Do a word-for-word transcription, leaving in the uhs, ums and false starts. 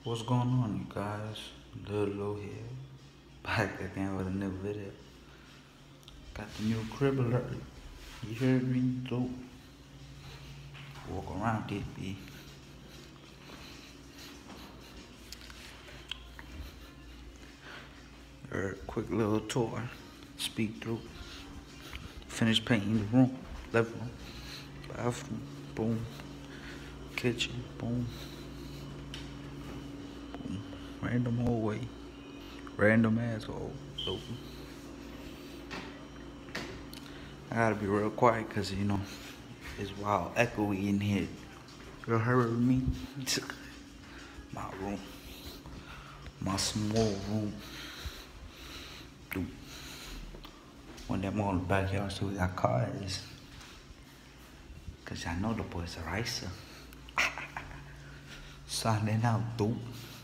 What's going on, you guys? Little Low here, back again with a new video. Got the new crib alert. You heard me? Dope. Walk around it, B. Er, quick little tour. Speak through. Finish painting the room, living room, bathroom, boom. Kitchen, boom. Boom. Random hallway. Random asshole. Dope. I gotta be real quiet because, you know, it's wild echoey in here. You heard me? My room. My small room. Dude. When them all in the backyard, so we got cars. Because I know the boys are racer. Signing out, dude.